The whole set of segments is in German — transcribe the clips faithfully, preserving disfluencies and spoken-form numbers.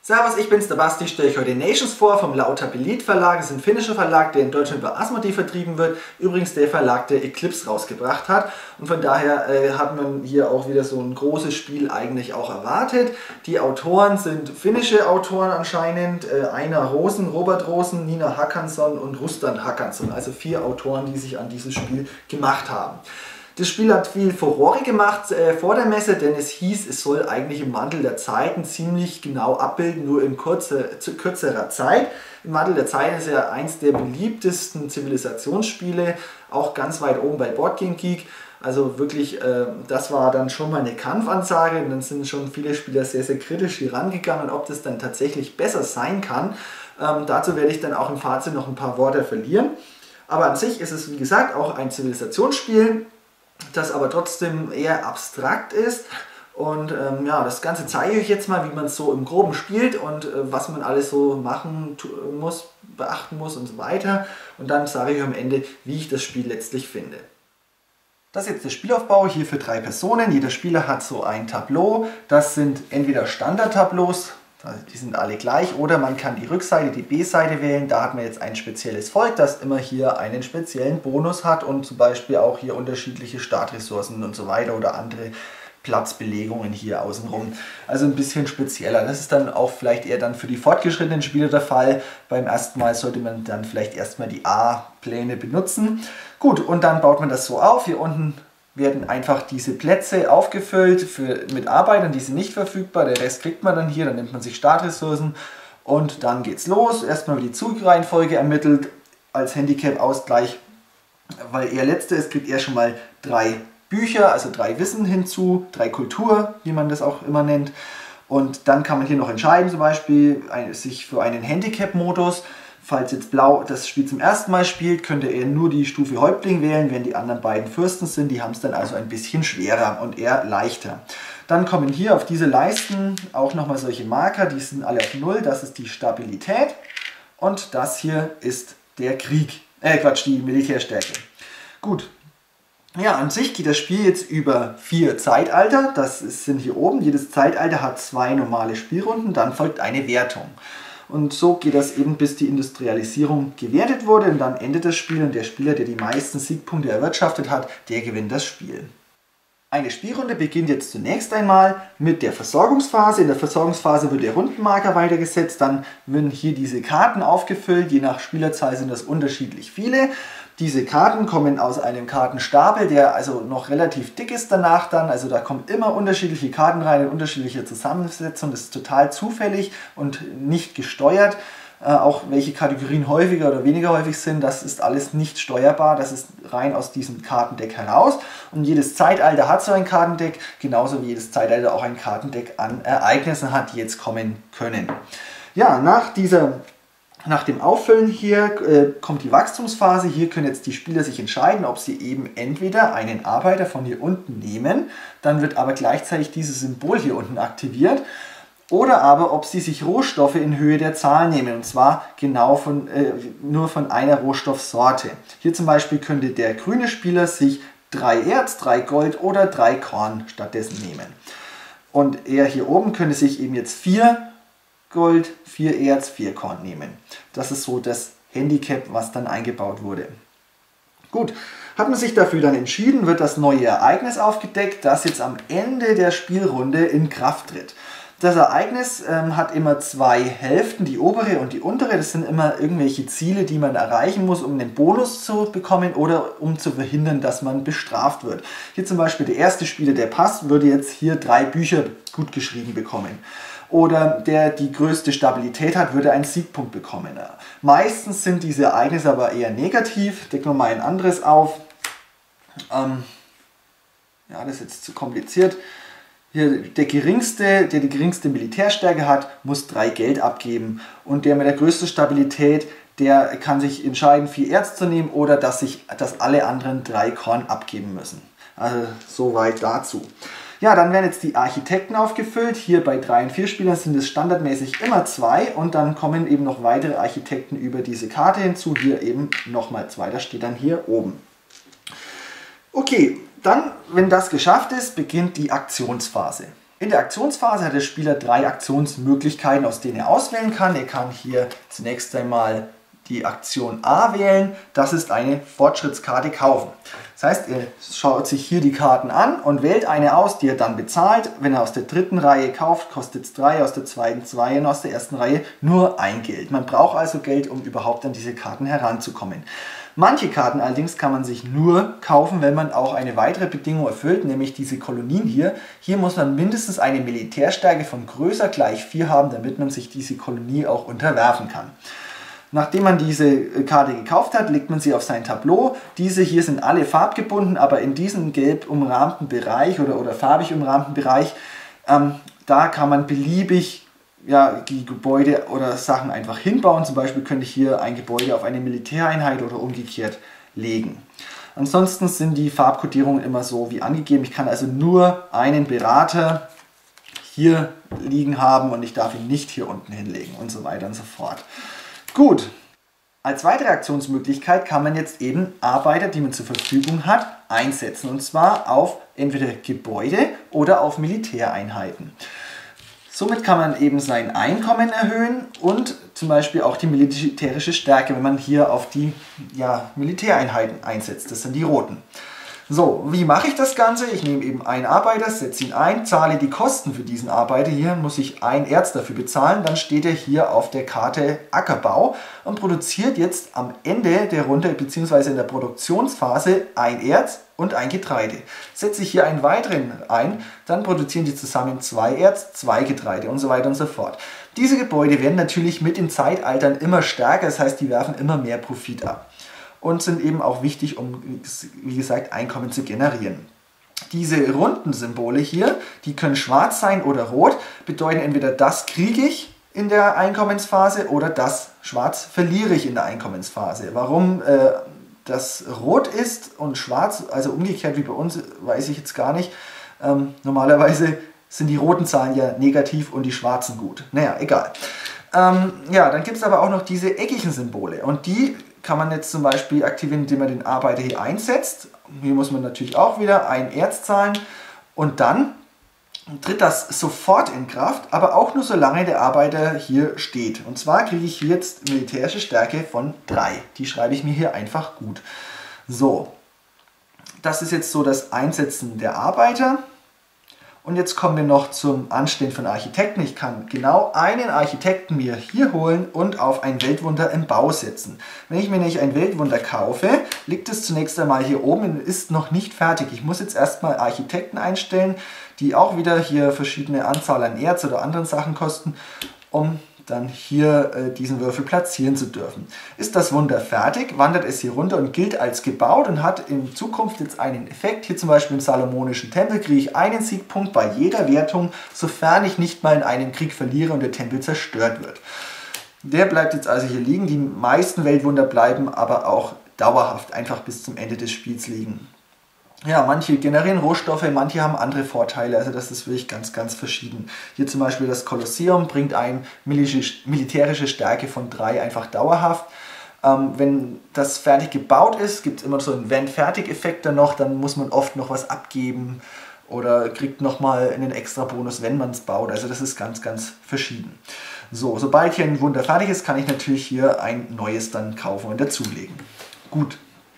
Servus, ich bin's, der Basti, stelle ich heute Nations vor vom Lautapelit Verlag. Das ist ein finnischer Verlag, der in Deutschland bei Asmodee vertrieben wird. Übrigens der Verlag, der Eclipse rausgebracht hat. Und von daher äh, hat man hier auch wieder so ein großes Spiel eigentlich auch erwartet. Die Autoren sind finnische Autoren anscheinend. Äh, Einar Rosen, Robert Rosen, Nina Håkansson und Rustan Håkansson. Also vier Autoren, die sich an dieses Spiel gemacht haben. Das Spiel hat viel Furore gemacht äh, vor der Messe, denn es hieß, es soll eigentlich im Mantel der Zeiten ziemlich genau abbilden, nur in kurze, zu kürzerer Zeit. Im Mantel der Zeiten ist ja eins der beliebtesten Zivilisationsspiele, auch ganz weit oben bei Board Game Geek. Also wirklich, äh, das war dann schon mal eine Kampfansage und dann sind schon viele Spieler sehr, sehr kritisch hier rangegangen, ob das dann tatsächlich besser sein kann. Ähm, dazu werde ich dann auch im Fazit noch ein paar Worte verlieren. Aber an sich ist es, wie gesagt, auch ein Zivilisationsspiel, das aber trotzdem eher abstrakt ist. Und ähm, ja, das Ganze zeige ich euch jetzt mal, wie man es so im Groben spielt und äh, was man alles so machen muss, beachten muss und so weiter. Und dann sage ich euch am Ende, wie ich das Spiel letztlich finde. Das ist jetzt der Spielaufbau hier für drei Personen. Jeder Spieler hat so ein Tableau. Das sind entweder Standard-Tableaus, die sind alle gleich, oder man kann die Rückseite, die B-Seite wählen. Da hat man jetzt ein spezielles Volk, das immer hier einen speziellen Bonus hat und zum Beispiel auch hier unterschiedliche Startressourcen und so weiter oder andere Platzbelegungen hier außenrum. Also ein bisschen spezieller. Das ist dann auch vielleicht eher dann für die fortgeschrittenen Spieler der Fall. Beim ersten Mal sollte man dann vielleicht erstmal die A-Pläne benutzen. Gut, und dann baut man das so auf. Hier unten werden einfach diese Plätze aufgefüllt für, mit Arbeitern, die sind nicht verfügbar. Der Rest kriegt man dann hier, dann nimmt man sich Startressourcen und dann geht's los. Erstmal wird die Zugreihenfolge ermittelt als Handicap-Ausgleich, weil er Letzter ist, kriegt er schon mal drei Bücher, also drei Wissen hinzu, drei Kultur, wie man das auch immer nennt. Und dann kann man hier noch entscheiden, zum Beispiel ein, sich für einen Handicap-Modus. Falls jetzt Blau das Spiel zum ersten Mal spielt, könnte er nur die Stufe Häuptling wählen, wenn die anderen beiden Fürsten sind. Die haben es dann also ein bisschen schwerer und er leichter. Dann kommen hier auf diese Leisten auch nochmal solche Marker, die sind alle auf null. Das ist die Stabilität und das hier ist der Krieg. Äh, Quatsch, die Militärstärke. Gut. Ja, an sich geht das Spiel jetzt über vier Zeitalter. Das sind hier oben. Jedes Zeitalter hat zwei normale Spielrunden, dann folgt eine Wertung. Und so geht das eben, bis die Industrialisierung gewertet wurde und dann endet das Spiel und der Spieler, der die meisten Siegpunkte erwirtschaftet hat, der gewinnt das Spiel. Eine Spielrunde beginnt jetzt zunächst einmal mit der Versorgungsphase. In der Versorgungsphase wird der Rundenmarker weitergesetzt, dann werden hier diese Karten aufgefüllt, je nach Spielerzahl sind das unterschiedlich viele. Diese Karten kommen aus einem Kartenstapel, der also noch relativ dick ist danach dann, also da kommen immer unterschiedliche Karten rein in unterschiedlicher Zusammensetzung, das ist total zufällig und nicht gesteuert. Äh, auch welche Kategorien häufiger oder weniger häufig sind, das ist alles nicht steuerbar, das ist rein aus diesem Kartendeck heraus. Und jedes Zeitalter hat so ein Kartendeck, genauso wie jedes Zeitalter auch ein Kartendeck an Ereignissen hat, die jetzt kommen können. Ja, nach dieser Nach dem Auffüllen hier äh, kommt die Wachstumsphase. Hier können jetzt die Spieler sich entscheiden, ob sie eben entweder einen Arbeiter von hier unten nehmen, dann wird aber gleichzeitig dieses Symbol hier unten aktiviert, oder aber ob sie sich Rohstoffe in Höhe der Zahl nehmen, und zwar genau von, äh, nur von einer Rohstoffsorte. Hier zum Beispiel könnte der grüne Spieler sich drei Erz, drei Gold oder drei Korn stattdessen nehmen. Und er hier oben könnte sich eben jetzt vier Gold, vier Erz, vier Korn nehmen. Das ist so das Handicap, was dann eingebaut wurde. Gut, hat man sich dafür dann entschieden, wird das neue Ereignis aufgedeckt, das jetzt am Ende der Spielrunde in Kraft tritt. Das Ereignis ähm, hat immer zwei Hälften, die obere und die untere. Das sind immer irgendwelche Ziele, die man erreichen muss, um einen Bonus zu bekommen oder um zu verhindern, dass man bestraft wird. Hier zum Beispiel der erste Spieler, der passt, würde jetzt hier drei Bücher gut geschrieben bekommen. Oder der die größte Stabilität hat, würde einen Siegpunkt bekommen. Meistens sind diese Ereignisse aber eher negativ. Decken wir mal ein anderes auf. Ähm, ja, das ist jetzt zu kompliziert. Hier, der geringste, der die geringste Militärstärke hat, muss drei Geld abgeben. Und der mit der größten Stabilität, der kann sich entscheiden, vier Erz zu nehmen oder dass, sich, dass alle anderen drei Korn abgeben müssen. Also soweit dazu. Ja, dann werden jetzt die Architekten aufgefüllt. Hier bei drei und vier Spielern sind es standardmäßig immer zwei und dann kommen eben noch weitere Architekten über diese Karte hinzu. Hier eben nochmal zwei, das steht dann hier oben. Okay, dann, wenn das geschafft ist, beginnt die Aktionsphase. In der Aktionsphase hat der Spieler drei Aktionsmöglichkeiten, aus denen er auswählen kann. Er kann hier zunächst einmal die Aktion A wählen. Das ist eine Fortschrittskarte kaufen. Das heißt, er schaut sich hier die Karten an und wählt eine aus, die er dann bezahlt. Wenn er aus der dritten Reihe kauft, kostet es drei, aus der zweiten zwei und aus der ersten Reihe nur ein Geld. Man braucht also Geld, um überhaupt an diese Karten heranzukommen. Manche Karten allerdings kann man sich nur kaufen, wenn man auch eine weitere Bedingung erfüllt, nämlich diese Kolonien hier. Hier muss man mindestens eine Militärstärke von größer gleich vier haben, damit man sich diese Kolonie auch unterwerfen kann. Nachdem man diese Karte gekauft hat, legt man sie auf sein Tableau. Diese hier sind alle farbgebunden, aber in diesem gelb umrahmten Bereich oder, oder farbig umrahmten Bereich, ähm, da kann man beliebig ja, die Gebäude oder Sachen einfach hinbauen. Zum Beispiel könnte ich hier ein Gebäude auf eine Militäreinheit oder umgekehrt legen. Ansonsten sind die Farbkodierungen immer so wie angegeben. Ich kann also nur einen Berater hier liegen haben und ich darf ihn nicht hier unten hinlegen und so weiter und so fort. Gut, als weitere Aktionsmöglichkeit kann man jetzt eben Arbeiter, die man zur Verfügung hat, einsetzen. Und zwar auf entweder Gebäude oder auf Militäreinheiten. Somit kann man eben sein Einkommen erhöhen und zum Beispiel auch die militärische Stärke, wenn man hier auf die ja, Militäreinheiten einsetzt. Das sind die roten. So, wie mache ich das Ganze? Ich nehme eben einen Arbeiter, setze ihn ein, zahle die Kosten für diesen Arbeiter. Hier muss ich ein Erz dafür bezahlen. Dann steht er hier auf der Karte Ackerbau und produziert jetzt am Ende der Runde bzw. in der Produktionsphase ein Erz und ein Getreide. Setze ich hier einen weiteren ein, dann produzieren die zusammen zwei Erz, zwei Getreide und so weiter und so fort. Diese Gebäude werden natürlich mit den Zeitaltern immer stärker, das heißt, die werfen immer mehr Profit ab. Und sind eben auch wichtig, um, wie gesagt, Einkommen zu generieren. Diese runden Symbole hier, die können schwarz sein oder rot, bedeuten entweder das kriege ich in der Einkommensphase oder das schwarz verliere ich in der Einkommensphase. Warum äh, das rot ist und schwarz, also umgekehrt wie bei uns, weiß ich jetzt gar nicht. Ähm, normalerweise sind die roten Zahlen ja negativ und die schwarzen gut. Naja, egal. Ähm, ja, dann gibt es aber auch noch diese eckigen Symbole und die kann man jetzt zum Beispiel aktivieren, indem man den Arbeiter hier einsetzt. Hier muss man natürlich auch wieder ein Erz zahlen und dann tritt das sofort in Kraft, aber auch nur solange der Arbeiter hier steht. Und zwar kriege ich hier jetzt militärische Stärke von drei. Die schreibe ich mir hier einfach gut. So, das ist jetzt so das Einsetzen der Arbeiter. Und jetzt kommen wir noch zum Anstellen von Architekten. Ich kann genau einen Architekten mir hier holen und auf ein Weltwunder im Bau setzen. Wenn ich mir nicht ein Weltwunder kaufe, liegt es zunächst einmal hier oben und ist noch nicht fertig. Ich muss jetzt erstmal Architekten einstellen, die auch wieder hier verschiedene Anzahl an Erz oder anderen Sachen kosten, um dann hier äh, diesen Würfel platzieren zu dürfen. Ist das Wunder fertig, wandert es hier runter und gilt als gebaut und hat in Zukunft jetzt einen Effekt. Hier zum Beispiel im Salomonischen Tempel kriege ich einen Siegpunkt bei jeder Wertung, sofern ich nicht mal in einem Krieg verliere und der Tempel zerstört wird. Der bleibt jetzt also hier liegen. Die meisten Weltwunder bleiben aber auch dauerhaft einfach bis zum Ende des Spiels liegen. Ja, manche generieren Rohstoffe, manche haben andere Vorteile, also das ist wirklich ganz, ganz verschieden. Hier zum Beispiel das Kolosseum bringt ein militärische Stärke von drei einfach dauerhaft. Ähm, wenn das fertig gebaut ist, gibt es immer so einen Wenn-Fertig-Effekt dann noch, dann muss man oft noch was abgeben oder kriegt nochmal einen extra Bonus, wenn man es baut. Also das ist ganz, ganz verschieden. So, sobald hier ein Wunder fertig ist, kann ich natürlich hier ein neues dann kaufen und dazulegen. Gut.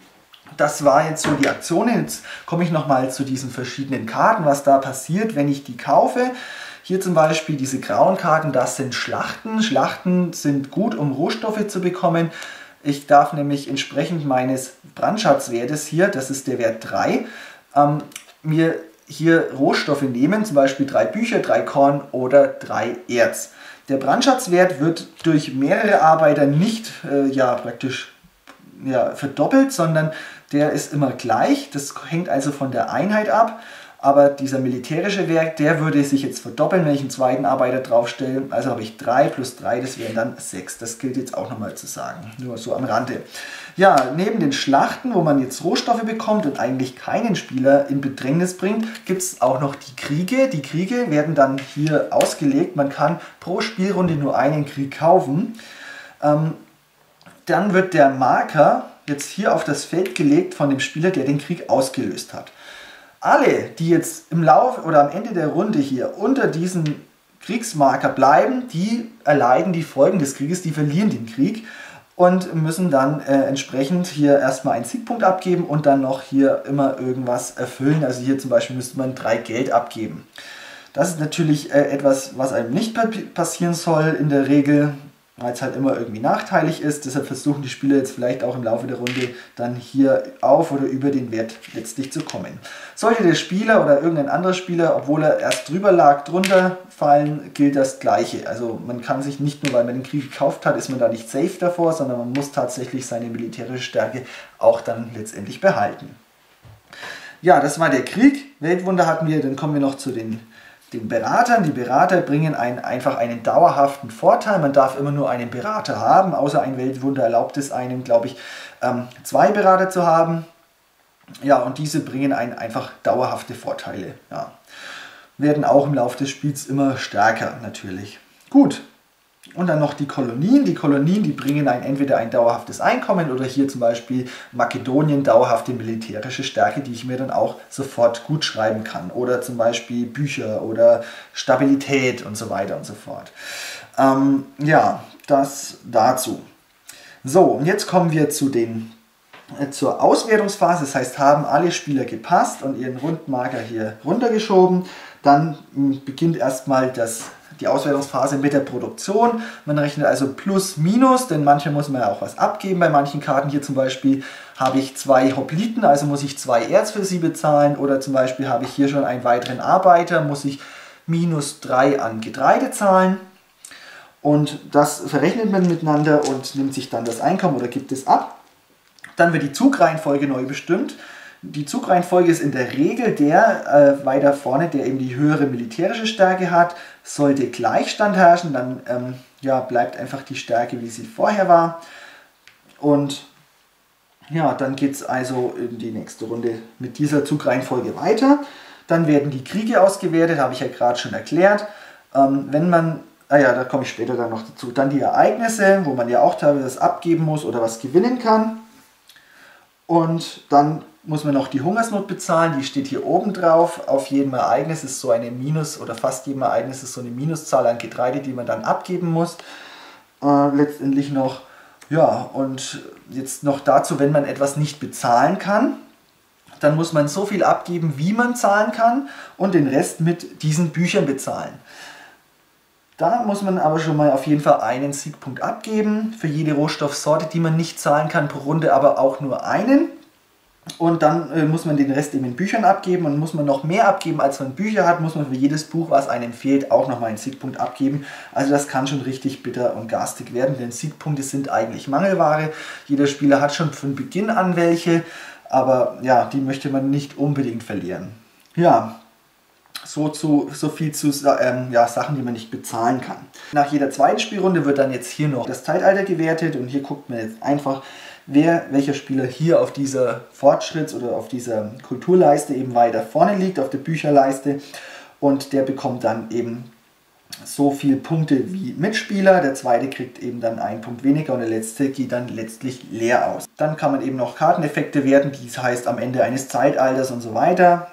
Das war jetzt so die Aktion. Jetzt komme ich nochmal zu diesen verschiedenen Karten, was da passiert, wenn ich die kaufe. Hier zum Beispiel diese grauen Karten, das sind Schlachten. Schlachten sind gut, um Rohstoffe zu bekommen. Ich darf nämlich entsprechend meines Brandschatzwertes hier, das ist der Wert drei, ähm, mir hier Rohstoffe nehmen, zum Beispiel drei Bücher, drei Korn oder drei Erz. Der Brandschatzwert wird durch mehrere Arbeiter nicht äh, ja, praktisch ja, verdoppelt, sondern der ist immer gleich. Das hängt also von der Einheit ab. Aber dieser militärische Wert, der würde sich jetzt verdoppeln, wenn ich einen zweiten Arbeiter draufstelle. Also habe ich drei plus drei, das wären dann sechs. Das gilt jetzt auch nochmal zu sagen. Nur so am Rande. Ja, neben den Schlachten, wo man jetzt Rohstoffe bekommt und eigentlich keinen Spieler in Bedrängnis bringt, gibt es auch noch die Kriege. Die Kriege werden dann hier ausgelegt. Man kann pro Spielrunde nur einen Krieg kaufen. Ähm, dann wird der Marker jetzt hier auf das Feld gelegt von dem Spieler, der den Krieg ausgelöst hat. alle, die jetzt im Lauf oder am Ende der Runde hier unter diesen Kriegsmarker bleiben, die erleiden die Folgen des Krieges, die verlieren den Krieg und müssen dann äh, entsprechend hier erstmal einen Siegpunkt abgeben und dann noch hier immer irgendwas erfüllen. Also hier zum Beispiel müsste man drei Geld abgeben. Das ist natürlich äh, etwas, was einem nicht passieren soll in der Regel, weil es halt immer irgendwie nachteilig ist. Deshalb versuchen die Spieler jetzt vielleicht auch im Laufe der Runde dann hier auf oder über den Wert letztlich zu kommen. Sollte der Spieler oder irgendein anderer Spieler, obwohl er erst drüber lag, drunter fallen, gilt das Gleiche. Also man kann sich nicht nur, weil man den Krieg gekauft hat, ist man da nicht safe davor, sondern man muss tatsächlich seine militärische Stärke auch dann letztendlich behalten. Ja, das war der Krieg. Weltwunder hatten wir, dann kommen wir noch zu den den Beratern. Die Berater bringen einen, einfach einen dauerhaften Vorteil. Man darf immer nur einen Berater haben, außer ein Weltwunder erlaubt es einem, glaube ich, ähm, zwei Berater zu haben. Ja, und diese bringen einen einfach dauerhafte Vorteile. Ja. Werden auch im Laufe des Spiels immer stärker natürlich. Gut. Und dann noch die Kolonien. Die Kolonien, die bringen ein, entweder ein dauerhaftes Einkommen oder hier zum Beispiel Makedonien dauerhafte militärische Stärke, die ich mir dann auch sofort gut schreiben kann. Oder zum Beispiel Bücher oder Stabilität und so weiter und so fort. Ähm, ja, das dazu. So, und jetzt kommen wir zu den, äh, zur Auswertungsphase. Das heißt, haben alle Spieler gepasst und ihren Rundmarker hier runtergeschoben. Dann mh, beginnt erstmal das die Auswertungsphase mit der Produktion. Man rechnet also Plus, Minus, denn manchmal muss man ja auch was abgeben. Bei manchen Karten hier zum Beispiel habe ich zwei Hopliten, also muss ich zwei Erz für sie bezahlen. Oder zum Beispiel habe ich hier schon einen weiteren Arbeiter, muss ich minus drei an Getreide zahlen. Und das verrechnet man miteinander und nimmt sich dann das Einkommen oder gibt es ab. Dann wird die Zugreihenfolge neu bestimmt. Die Zugreihenfolge ist in der Regel der äh, weiter vorne, der eben die höhere militärische Stärke hat. Sollte Gleichstand herrschen, dann ähm, ja, bleibt einfach die Stärke, wie sie vorher war. Und ja, dann geht es also in die nächste Runde mit dieser Zugreihenfolge weiter. Dann werden die Kriege ausgewertet, habe ich ja gerade schon erklärt. Ähm, wenn man, ah ja, da komme ich später dann noch dazu. Dann die Ereignisse, wo man ja auch teilweise was abgeben muss oder was gewinnen kann. Und dann muss man noch die Hungersnot bezahlen, die steht hier oben drauf. Auf jedem Ereignis ist so eine Minus, oder fast jedem Ereignis ist so eine Minuszahl an Getreide, die man dann abgeben muss. Äh, letztendlich noch, ja, und jetzt noch dazu, wenn man etwas nicht bezahlen kann, dann muss man so viel abgeben, wie man zahlen kann und den Rest mit diesen Büchern bezahlen. Da muss man aber schon mal auf jeden Fall einen Siegpunkt abgeben, für jede Rohstoffsorte, die man nicht zahlen kann, pro Runde aber auch nur einen. Und dann äh, muss man den Rest eben in Büchern abgeben und muss man noch mehr abgeben, als man Bücher hat, muss man für jedes Buch, was einem fehlt, auch nochmal einen Siegpunkt abgeben. Also das kann schon richtig bitter und garstig werden, denn Siegpunkte sind eigentlich Mangelware. Jeder Spieler hat schon von Beginn an welche, aber ja, die möchte man nicht unbedingt verlieren. Ja, so, zu, so viel zu ähm, ja, Sachen, die man nicht bezahlen kann. Nach jeder zweiten Spielrunde wird dann jetzt hier noch das Zeitalter gewertet und hier guckt man jetzt einfach, wer, welcher Spieler hier auf dieser Fortschritts- oder auf dieser Kulturleiste eben weiter vorne liegt, auf der Bücherleiste, und der bekommt dann eben so viele Punkte wie Mitspieler, der zweite kriegt eben dann einen Punkt weniger und der letzte geht dann letztlich leer aus. Dann kann man eben noch Karteneffekte werten, das heißt am Ende eines Zeitalters und so weiter,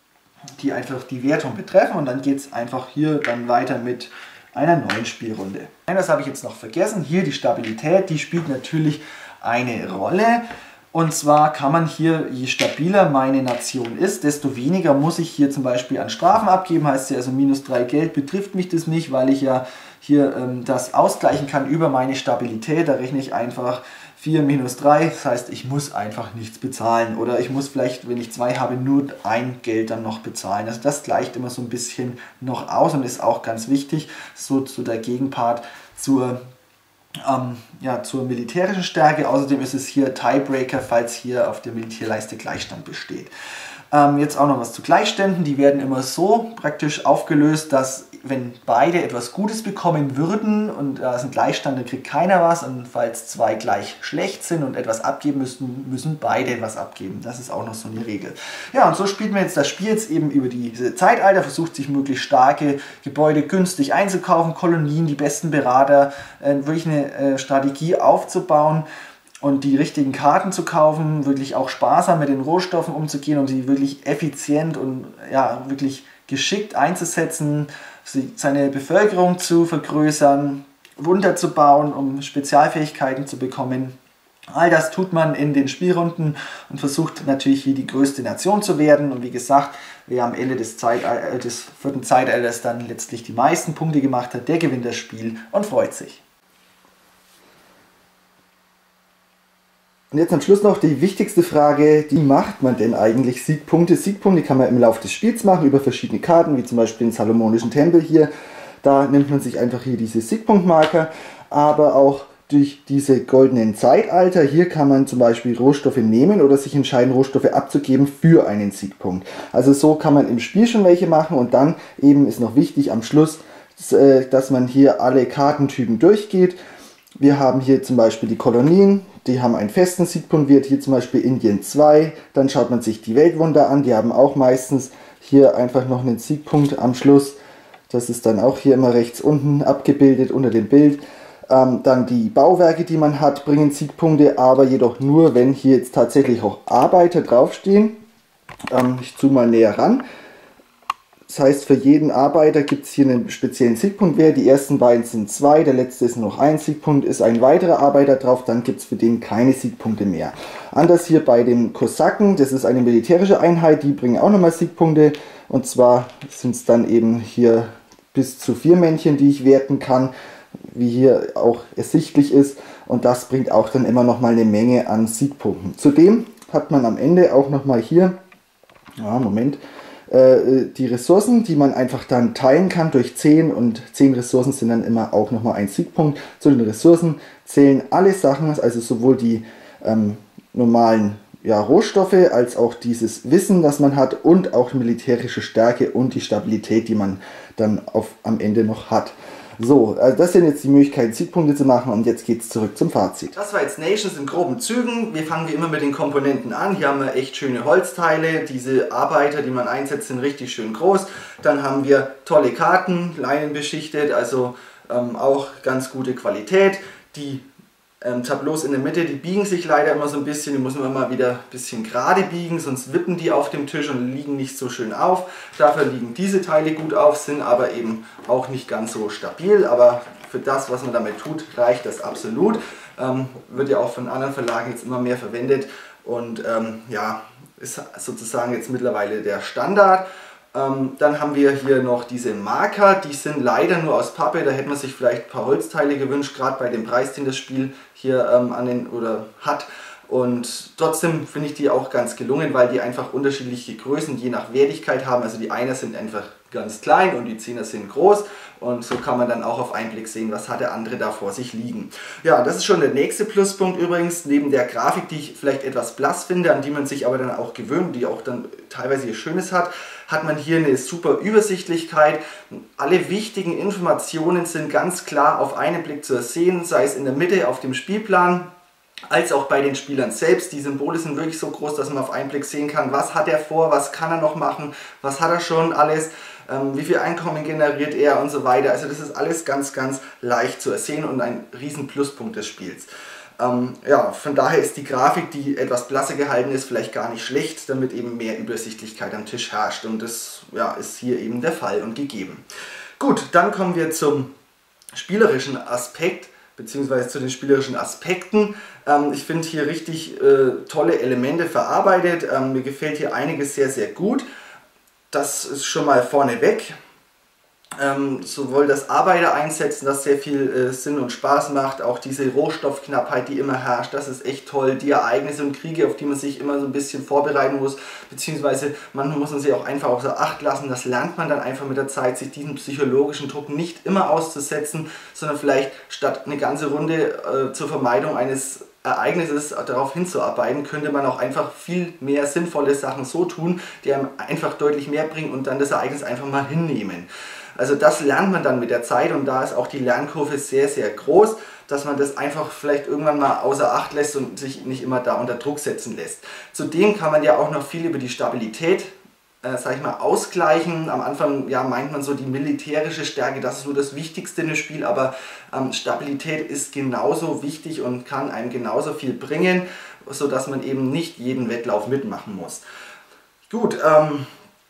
die einfach die Wertung betreffen, und dann geht es einfach hier dann weiter mit einer neuen Spielrunde. Das habe ich jetzt noch vergessen, hier die Stabilität, die spielt natürlich eine Rolle, und zwar kann man hier, je stabiler meine Nation ist, desto weniger muss ich hier zum Beispiel an Strafen abgeben, heißt ja also minus drei Geld betrifft mich das nicht, weil ich ja hier ähm, das ausgleichen kann über meine Stabilität, da rechne ich einfach vier minus drei, das heißt ich muss einfach nichts bezahlen oder ich muss vielleicht, wenn ich zwei habe, nur ein Geld dann noch bezahlen. Also das gleicht immer so ein bisschen noch aus und ist auch ganz wichtig, so zu der Gegenpart zur Ähm, ja, zur militärischen Stärke. Außerdem ist es hier Tiebreaker, falls hier auf der Militärleiste Gleichstand besteht. Ähm, jetzt auch noch was zu Gleichständen. Die werden immer so praktisch aufgelöst, dass wenn beide etwas Gutes bekommen würden und da äh, ist ein Gleichstand, dann kriegt keiner was, und falls zwei gleich schlecht sind und etwas abgeben müssen, müssen beide was abgeben. Das ist auch noch so eine Regel. Ja, und so spielt man jetzt das Spiel jetzt eben über diese Zeitalter, versucht sich möglichst starke Gebäude günstig einzukaufen, Kolonien, die besten Berater, äh, wirklich eine äh, Strategie aufzubauen. und die richtigen Karten zu kaufen, wirklich auch sparsam mit den Rohstoffen umzugehen und sie wirklich effizient und ja, wirklich geschickt einzusetzen, seine Bevölkerung zu vergrößern, Wunder zu bauen, um Spezialfähigkeiten zu bekommen. All das tut man in den Spielrunden und versucht natürlich hier die größte Nation zu werden. Und wie gesagt, wer am Ende des, Zeital- des vierten Zeitalters dann letztlich die meisten Punkte gemacht hat, der gewinnt das Spiel und freut sich. Und jetzt am Schluss noch die wichtigste Frage, wie macht man denn eigentlich Siegpunkte? Siegpunkte kann man im Laufe des Spiels machen über verschiedene Karten, wie zum Beispiel den Salomonischen Tempel hier. Da nimmt man sich einfach hier diese Siegpunktmarker, aber auch durch diese goldenen Zeitalter. Hier kann man zum Beispiel Rohstoffe nehmen oder sich entscheiden, Rohstoffe abzugeben für einen Siegpunkt. Also so kann man im Spiel schon welche machen und dann eben ist noch wichtig am Schluss, dass man hier alle Kartentypen durchgeht. Wir haben hier zum Beispiel die Kolonien, die haben einen festen Siegpunktwert, hier zum Beispiel Indien zwei. Dann schaut man sich die Weltwunder an, die haben auch meistens hier einfach noch einen Siegpunkt am Schluss. Das ist dann auch hier immer rechts unten abgebildet unter dem Bild. Ähm, dann die Bauwerke, die man hat, bringen Siegpunkte, aber jedoch nur, wenn hier jetzt tatsächlich auch Arbeiter draufstehen. Ähm, ich zoome mal näher ran. Das heißt, für jeden Arbeiter gibt es hier einen speziellen Siegpunktwert. Die ersten beiden sind zwei, der letzte ist noch ein Siegpunkt, ist ein weiterer Arbeiter drauf, dann gibt es für den keine Siegpunkte mehr. Anders hier bei den Kosaken, das ist eine militärische Einheit, die bringen auch nochmal Siegpunkte. Und zwar sind es dann eben hier bis zu vier Männchen, die ich werten kann, wie hier auch ersichtlich ist. Und das bringt auch dann immer nochmal eine Menge an Siegpunkten. Zudem hat man am Ende auch nochmal hier, ja, Moment, die Ressourcen, die man einfach dann teilen kann durch zehn und zehn Ressourcen sind dann immer auch nochmal ein Siegpunkt. Zu den Ressourcen zählen alle Sachen, also sowohl die ähm, normalen ja, Rohstoffe als auch dieses Wissen, das man hat und auch militärische Stärke und die Stabilität, die man dann auf, am Ende noch hat. So, also das sind jetzt die Möglichkeiten, Siegpunkte zu machen und jetzt geht es zurück zum Fazit. Das war jetzt Nations in groben Zügen. Wir fangen wie immer mit den Komponenten an. Hier haben wir echt schöne Holzteile. Diese Arbeiter, die man einsetzt, sind richtig schön groß. Dann haben wir tolle Karten, leinenbeschichtet, also ähm, auch ganz gute Qualität. Die Ähm, Tableaus in der Mitte, die biegen sich leider immer so ein bisschen, die muss man immer wieder ein bisschen gerade biegen, sonst wippen die auf dem Tisch und liegen nicht so schön auf. Dafür liegen diese Teile gut auf, sind aber eben auch nicht ganz so stabil, aber für das, was man damit tut, reicht das absolut. Ähm, wird ja auch von anderen Verlagen jetzt immer mehr verwendet und ähm, ja, ist sozusagen jetzt mittlerweile der Standard. Ähm, dann haben wir hier noch diese Marker, die sind leider nur aus Pappe, da hätte man sich vielleicht ein paar Holzteile gewünscht, gerade bei dem Preis, den das Spiel hier ähm, an den, oder hat. Und trotzdem finde ich die auch ganz gelungen, weil die einfach unterschiedliche Größen je nach Wertigkeit haben. Also die Einer sind einfach ganz klein und die Zehner sind groß. Und so kann man dann auch auf einen Blick sehen, was hat der andere da vor sich liegen. Ja, das ist schon der nächste Pluspunkt übrigens, neben der Grafik, die ich vielleicht etwas blass finde, an die man sich aber dann auch gewöhnt, die auch dann teilweise ihr Schönes hat, hat man hier eine super Übersichtlichkeit. Alle wichtigen Informationen sind ganz klar auf einen Blick zu sehen, sei es in der Mitte auf dem Spielplan, als auch bei den Spielern selbst. Die Symbole sind wirklich so groß, dass man auf einen Blick sehen kann, was hat er vor, was kann er noch machen, was hat er schon alles, ähm, wie viel Einkommen generiert er und so weiter. Also das ist alles ganz, ganz leicht zu ersehen und ein riesen Pluspunkt des Spiels. Ähm, ja, von daher ist die Grafik, die etwas blasser gehalten ist, vielleicht gar nicht schlecht, damit eben mehr Übersichtlichkeit am Tisch herrscht und das ja, ist hier eben der Fall und gegeben. Gut, dann kommen wir zum spielerischen Aspekt, beziehungsweise zu den spielerischen Aspekten. Ähm, ich finde hier richtig äh, tolle Elemente verarbeitet. Ähm, mir gefällt hier einiges sehr, sehr gut. Das ist schon mal vorneweg. Ähm, sowohl das Arbeiter einsetzen, das sehr viel äh, Sinn und Spaß macht, auch diese Rohstoffknappheit, die immer herrscht, das ist echt toll. Die Ereignisse und Kriege, auf die man sich immer so ein bisschen vorbereiten muss, beziehungsweise manchmal muss man sie auch einfach außer Acht lassen. Das lernt man dann einfach mit der Zeit, sich diesen psychologischen Druck nicht immer auszusetzen, sondern vielleicht statt eine ganze Runde äh, zur Vermeidung eines Ereignisses darauf hinzuarbeiten, könnte man auch einfach viel mehr sinnvolle Sachen so tun, die einem einfach deutlich mehr bringen und dann das Ereignis einfach mal hinnehmen. Also das lernt man dann mit der Zeit und da ist auch die Lernkurve sehr, sehr groß, dass man das einfach vielleicht irgendwann mal außer Acht lässt und sich nicht immer da unter Druck setzen lässt. Zudem kann man ja auch noch viel über die Stabilität äh, sag ich mal, ausgleichen. Am Anfang ja, meint man so die militärische Stärke, das ist nur das Wichtigste in dem Spiel, aber ähm, Stabilität ist genauso wichtig und kann einem genauso viel bringen, sodass man eben nicht jeden Wettlauf mitmachen muss. Gut, ähm,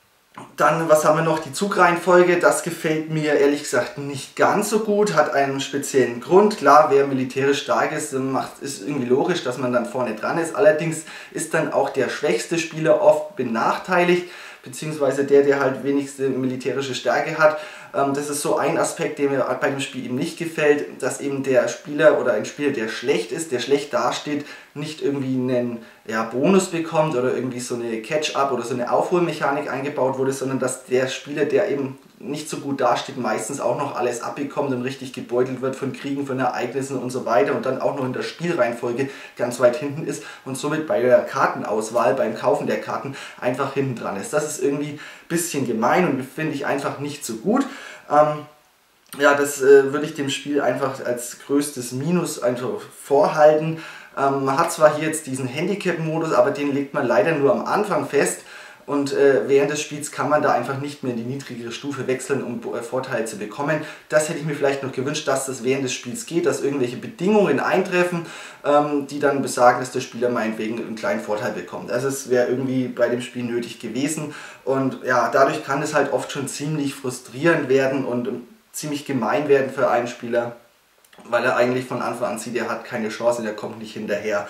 dann, was haben wir noch? Die Zugreihenfolge, das gefällt mir ehrlich gesagt nicht ganz so gut, hat einen speziellen Grund. Klar, wer militärisch stark ist, macht, ist irgendwie logisch, dass man dann vorne dran ist. Allerdings ist dann auch der schwächste Spieler oft benachteiligt, beziehungsweise der, der halt wenigste militärische Stärke hat. Das ist so ein Aspekt, der mir bei dem Spiel eben nicht gefällt, dass eben der Spieler oder ein Spieler, der schlecht ist, der schlecht dasteht, nicht irgendwie einen ja, Bonus bekommt oder irgendwie so eine Catch-up oder so eine Aufholmechanik eingebaut wurde, sondern dass der Spieler, der eben nicht so gut dasteht, meistens auch noch alles abbekommt und richtig gebeutelt wird von Kriegen, von Ereignissen und so weiter und dann auch noch in der Spielreihenfolge ganz weit hinten ist und somit bei der Kartenauswahl, beim Kaufen der Karten einfach hinten dran ist. Das ist irgendwie ein bisschen gemein und finde ich einfach nicht so gut. Ähm, ja, das äh, würde ich dem Spiel einfach als größtes Minus einfach vorhalten. Ähm, man hat zwar hier jetzt diesen Handicap-Modus, aber den legt man leider nur am Anfang fest. Und äh, während des Spiels kann man da einfach nicht mehr in die niedrigere Stufe wechseln, um äh, Vorteile zu bekommen. Das hätte ich mir vielleicht noch gewünscht, dass das während des Spiels geht, dass irgendwelche Bedingungen eintreffen, ähm, die dann besagen, dass der Spieler meinetwegen einen kleinen Vorteil bekommt. Also es wäre irgendwie bei dem Spiel nötig gewesen. Und ja, dadurch kann es halt oft schon ziemlich frustrierend werden und äh, ziemlich gemein werden für einen Spieler, weil er eigentlich von Anfang an sieht, er hat keine Chance, der kommt nicht hinterher.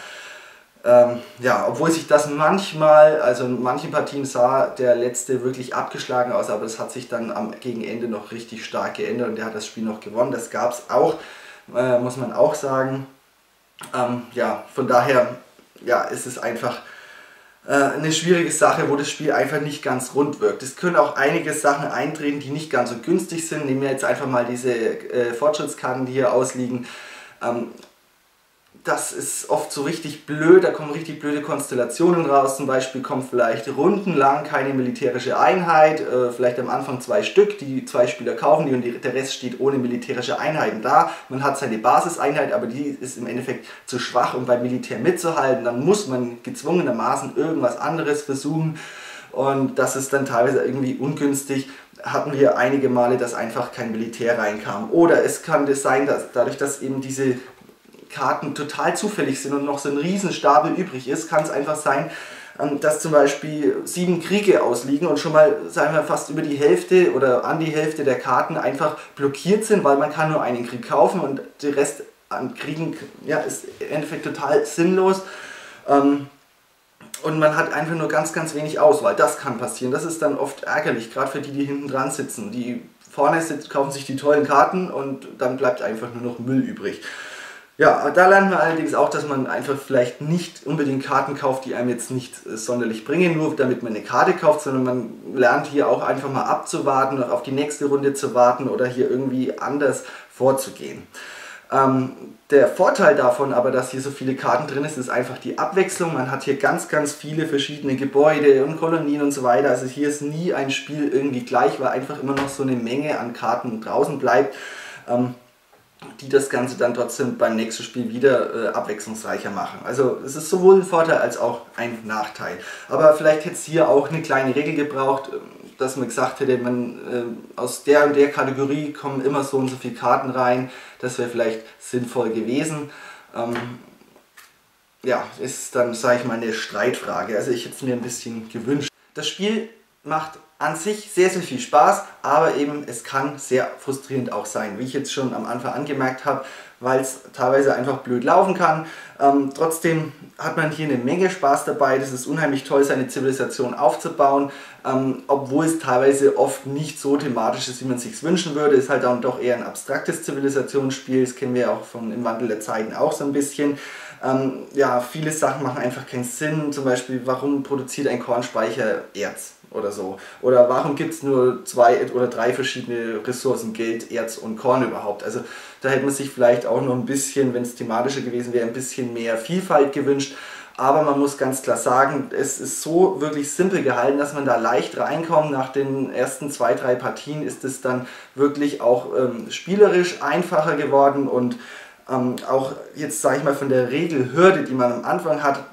Ähm, ja, obwohl sich das manchmal, also in manchen Partien sah der letzte wirklich abgeschlagen aus, aber das hat sich dann am Gegenende noch richtig stark geändert und der hat das Spiel noch gewonnen. Das gab es auch, äh, muss man auch sagen. Ähm, ja, von daher ja, ist es einfach äh, eine schwierige Sache, wo das Spiel einfach nicht ganz rund wirkt. Es können auch einige Sachen eintreten, die nicht ganz so günstig sind. Nehmen wir jetzt einfach mal diese äh, Fortschrittskarten, die hier ausliegen. Ähm, Das ist oft so richtig blöd, da kommen richtig blöde Konstellationen raus. Zum Beispiel kommt vielleicht rundenlang keine militärische Einheit, äh, vielleicht am Anfang zwei Stück, die zwei Spieler kaufen die und die, der Rest steht ohne militärische Einheiten da. Man hat seine Basiseinheit, aber die ist im Endeffekt zu schwach, um beim Militär mitzuhalten. Dann muss man gezwungenermaßen irgendwas anderes versuchen und das ist dann teilweise irgendwie ungünstig. Hatten wir einige Male, dass einfach kein Militär reinkam. Oder es kann das sein, dass dadurch, dass eben diese Karten total zufällig sind und noch so ein Riesenstapel übrig ist, kann es einfach sein, dass zum Beispiel sieben Kriege ausliegen und schon mal, sagen wir, fast über die Hälfte oder an die Hälfte der Karten einfach blockiert sind, weil man kann nur einen Krieg kaufen und der Rest an Kriegen ja, ist im Endeffekt total sinnlos. Und man hat einfach nur ganz, ganz wenig Auswahl. Das kann passieren. Das ist dann oft ärgerlich, gerade für die, die hinten dran sitzen. Die vorne sitzen, kaufen sich die tollen Karten und dann bleibt einfach nur noch Müll übrig. Ja, da lernt man allerdings auch, dass man einfach vielleicht nicht unbedingt Karten kauft, die einem jetzt nicht äh, sonderlich bringen, nur damit man eine Karte kauft, sondern man lernt hier auch einfach mal abzuwarten, noch auf die nächste Runde zu warten oder hier irgendwie anders vorzugehen. Ähm, der Vorteil davon aber, dass hier so viele Karten drin ist, ist einfach die Abwechslung. Man hat hier ganz, ganz viele verschiedene Gebäude und Kolonien und so weiter. Also hier ist nie ein Spiel irgendwie gleich, weil einfach immer noch so eine Menge an Karten draußen bleibt. Ähm, die das Ganze dann trotzdem beim nächsten Spiel wieder äh, abwechslungsreicher machen. Also es ist sowohl ein Vorteil als auch ein Nachteil. Aber vielleicht hätte es hier auch eine kleine Regel gebraucht, dass man gesagt hätte, man, äh, aus der und der Kategorie kommen immer so und so viele Karten rein. Das wäre vielleicht sinnvoll gewesen. Ähm, ja, ist dann, sage ich mal, eine Streitfrage. Also ich hätte es mir ein bisschen gewünscht. Das Spiel macht an sich sehr, sehr viel Spaß, aber eben es kann sehr frustrierend auch sein, wie ich jetzt schon am Anfang angemerkt habe, weil es teilweise einfach blöd laufen kann. Ähm, trotzdem hat man hier eine Menge Spaß dabei, das ist unheimlich toll, seine Zivilisation aufzubauen, ähm, obwohl es teilweise oft nicht so thematisch ist, wie man es sich wünschen würde. Ist halt dann doch eher ein abstraktes Zivilisationsspiel, das kennen wir auch von Im Wandel der Zeiten auch so ein bisschen. Ähm, ja, viele Sachen machen einfach keinen Sinn, zum Beispiel, warum produziert ein Kornspeicher Erz? Oder so. Oder warum gibt es nur zwei oder drei verschiedene Ressourcen, Geld, Erz und Korn überhaupt? Also da hätte man sich vielleicht auch noch ein bisschen, wenn es thematischer gewesen wäre, ein bisschen mehr Vielfalt gewünscht. Aber man muss ganz klar sagen, es ist so wirklich simpel gehalten, dass man da leicht reinkommt. Nach den ersten zwei, drei Partien ist es dann wirklich auch ähm, spielerisch einfacher geworden und ähm, auch jetzt, sage ich mal, von der Regelhürde, die man am Anfang hat,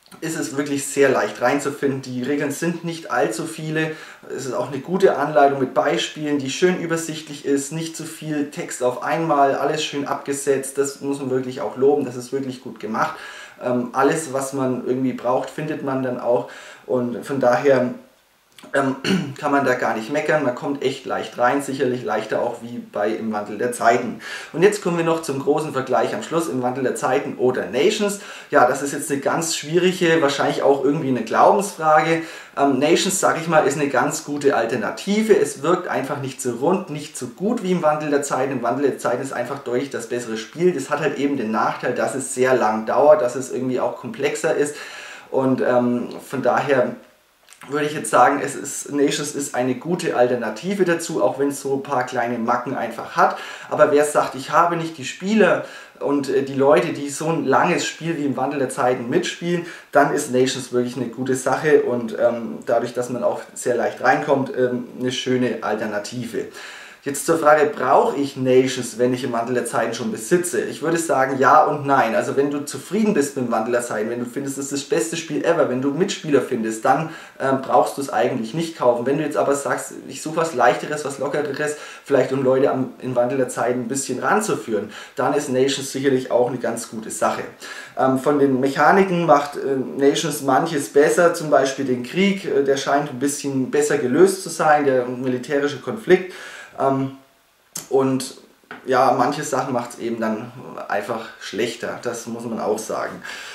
ist es wirklich sehr leicht reinzufinden. Die Regeln sind nicht allzu viele. Es ist auch eine gute Anleitung mit Beispielen, die schön übersichtlich ist, nicht zu viel Text auf einmal, alles schön abgesetzt. Das muss man wirklich auch loben, das ist wirklich gut gemacht. Ähm, alles, was man irgendwie braucht, findet man dann auch, und von daher Ähm, kann man da gar nicht meckern, man kommt echt leicht rein, sicherlich leichter auch wie bei Im Wandel der Zeiten. Und jetzt kommen wir noch zum großen Vergleich am Schluss, Im Wandel der Zeiten oder Nations. Ja, das ist jetzt eine ganz schwierige, wahrscheinlich auch irgendwie eine Glaubensfrage. Ähm, Nations, sage ich mal, ist eine ganz gute Alternative. Es wirkt einfach nicht so rund, nicht so gut wie Im Wandel der Zeiten. Im Wandel der Zeiten ist einfach deutlich das bessere Spiel. Das hat halt eben den Nachteil, dass es sehr lang dauert, dass es irgendwie auch komplexer ist, und ähm, von daher würde ich jetzt sagen, es ist, Nations ist eine gute Alternative dazu, auch wenn es so ein paar kleine Macken einfach hat. Aber wer sagt, ich habe nicht die Spieler und die Leute, die so ein langes Spiel wie Im Wandel der Zeiten mitspielen, dann ist Nations wirklich eine gute Sache, und ähm, dadurch, dass man auch sehr leicht reinkommt, ähm, eine schöne Alternative. Jetzt zur Frage, brauche ich Nations, wenn ich Im Wandel der Zeiten schon besitze? Ich würde sagen ja und nein. Also wenn du zufrieden bist mit Im Wandel der Zeiten, wenn du findest, es ist das beste Spiel ever, wenn du Mitspieler findest, dann ähm, brauchst du es eigentlich nicht kaufen. Wenn du jetzt aber sagst, ich suche was Leichteres, was Lockereres, vielleicht um Leute am Im Wandel der Zeiten ein bisschen ranzuführen, dann ist Nations sicherlich auch eine ganz gute Sache. Ähm, von den Mechaniken macht äh, Nations manches besser, zum Beispiel den Krieg, äh, der scheint ein bisschen besser gelöst zu sein, der militärische Konflikt. Und ja, manche Sachen macht es eben dann einfach schlechter, das muss man auch sagen.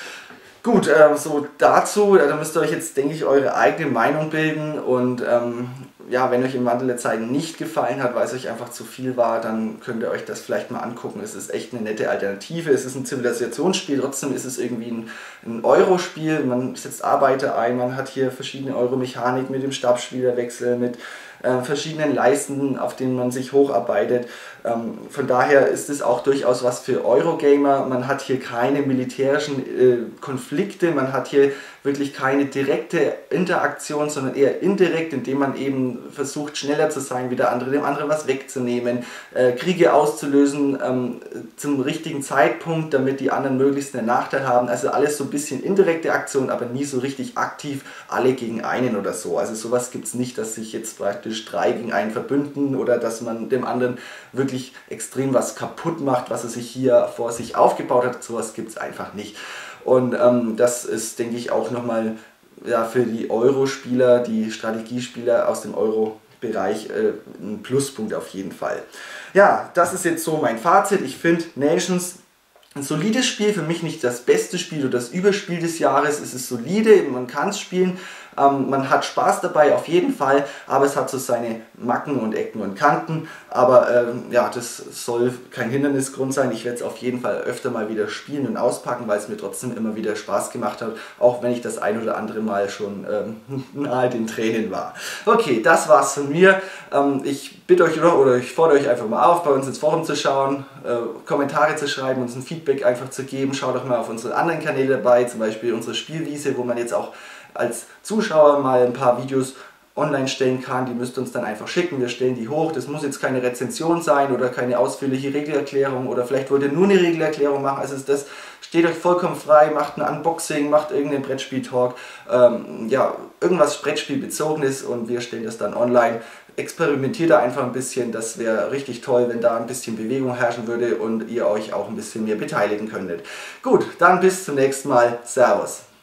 Gut, äh, so dazu, da müsst ihr euch jetzt, denke ich, eure eigene Meinung bilden, und ähm, ja, wenn euch Im Wandel der Zeiten nicht gefallen hat, weil es euch einfach zu viel war, dann könnt ihr euch das vielleicht mal angucken. Es ist echt eine nette Alternative, es ist ein Zivilisationsspiel, trotzdem ist es irgendwie ein, ein Euro-Spiel, man setzt Arbeiter ein, man hat hier verschiedene Euro-Mechanik mit dem Stabsspielerwechsel, mit äh, verschiedenen Leisten, auf denen man sich hochabeitet. Ähm, von daher ist es auch durchaus was für Eurogamer. Man hat hier keine militärischen äh, Konflikte, man hat hier wirklich keine direkte Interaktion, sondern eher indirekt, indem man eben versucht, schneller zu sein wie der andere, dem anderen was wegzunehmen, äh, Kriege auszulösen ähm, zum richtigen Zeitpunkt, damit die anderen möglichst einen Nachteil haben. Also alles so ein bisschen indirekte Aktion, aber nie so richtig aktiv alle gegen einen oder so. Also sowas gibt es nicht, dass sich jetzt praktisch drei gegen einen verbünden oder dass man dem anderen wirklich extrem was kaputt macht, was er sich hier vor sich aufgebaut hat. Sowas gibt es einfach nicht. Und ähm, das ist, denke ich, auch nochmal ja, für die Euro-Spieler, die Strategiespieler aus dem Euro-Bereich äh, ein Pluspunkt auf jeden Fall. Ja, das ist jetzt so mein Fazit. Ich finde Nations ein solides Spiel, für mich nicht das beste Spiel oder das Überspiel des Jahres. Es ist solide, man kann es spielen, ähm, man hat Spaß dabei auf jeden Fall, aber es hat so seine Macken und Ecken und Kanten. Aber ähm, ja, das soll kein Hindernisgrund sein. Ich werde es auf jeden Fall öfter mal wieder spielen und auspacken, weil es mir trotzdem immer wieder Spaß gemacht hat, auch wenn ich das ein oder andere Mal schon ähm, nahe den Tränen war. Okay, das war's von mir. Ähm, ich bitte euch oder, oder ich fordere euch einfach mal auf, bei uns ins Forum zu schauen, äh, Kommentare zu schreiben, uns ein Feedback einfach zu geben. Schaut doch mal auf unsere anderen Kanäle dabei, zum Beispiel unsere Spielwiese, wo man jetzt auch als Zuschauer mal ein paar Videos online stellen kann. Die müsst ihr uns dann einfach schicken, wir stellen die hoch. Das muss jetzt keine Rezension sein oder keine ausführliche Regelerklärung, oder vielleicht wollt ihr nur eine Regelerklärung machen. Also das steht euch vollkommen frei, macht ein Unboxing, macht irgendeinen Brettspiel-Talk, ähm, ja, irgendwas Brettspielbezogenes, und wir stellen das dann online. Experimentiert da einfach ein bisschen, das wäre richtig toll, wenn da ein bisschen Bewegung herrschen würde und ihr euch auch ein bisschen mehr beteiligen könntet. Gut, dann bis zum nächsten Mal. Servus.